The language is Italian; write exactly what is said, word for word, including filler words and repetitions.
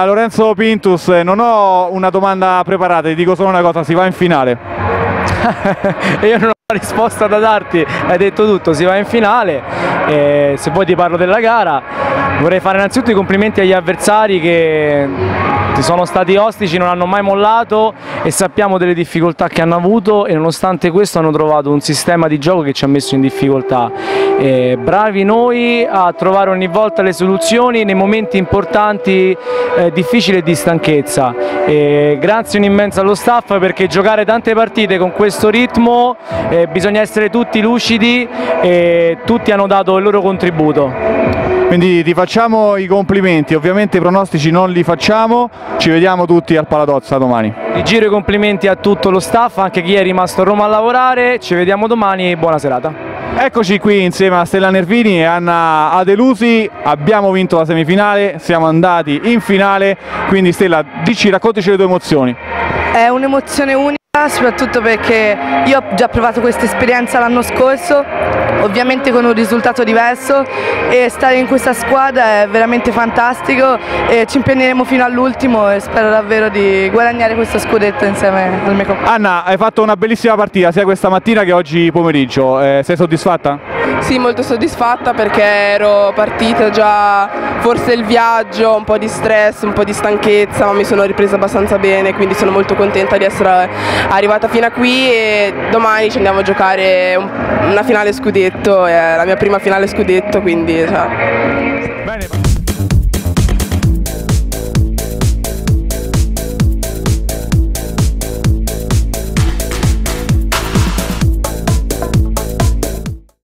Lorenzo Pintus, non ho una domanda preparata, ti dico solo una cosa, si va in finale. E io non ho una risposta da darti, hai detto tutto, si va in finale. E se poi ti parlo della gara, vorrei fare innanzitutto i complimenti agli avversari che sono stati ostici, non hanno mai mollato e sappiamo delle difficoltà che hanno avuto, e nonostante questo hanno trovato un sistema di gioco che ci ha messo in difficoltà. E bravi noi a trovare ogni volta le soluzioni nei momenti importanti, eh, difficili e di stanchezza. E grazie un immenso allo staff, perché giocare tante partite con questo ritmo eh, bisogna essere tutti lucidi e tutti hanno dato il loro contributo. Quindi ti facciamo i complimenti, ovviamente i pronostici non li facciamo, ci vediamo tutti al Palatozza domani. Rigiro i complimenti a tutto lo staff, anche chi è rimasto a Roma a lavorare, ci vediamo domani e buona serata. Eccoci qui insieme a Stella Nervini e Anna Adelusi, abbiamo vinto la semifinale, siamo andati in finale, quindi Stella, dici, raccontaci le tue emozioni. È un'emozione unica, soprattutto perché io ho già provato questa esperienza l'anno scorso, ovviamente con un risultato diverso, e stare in questa squadra è veramente fantastico e ci impegneremo fino all'ultimo e spero davvero di guadagnare questo scudetto insieme al mio compagno. Anna, hai fatto una bellissima partita sia questa mattina che oggi pomeriggio, eh, sei soddisfatta? Sì, molto soddisfatta perché ero partita già, forse il viaggio, un po' di stress, un po' di stanchezza, ma mi sono ripresa abbastanza bene, quindi sono molto contenta di essere arrivata fino a qui e domani ci andiamo a giocare una finale scudetto, è la mia prima finale scudetto, quindi cioè... Bene.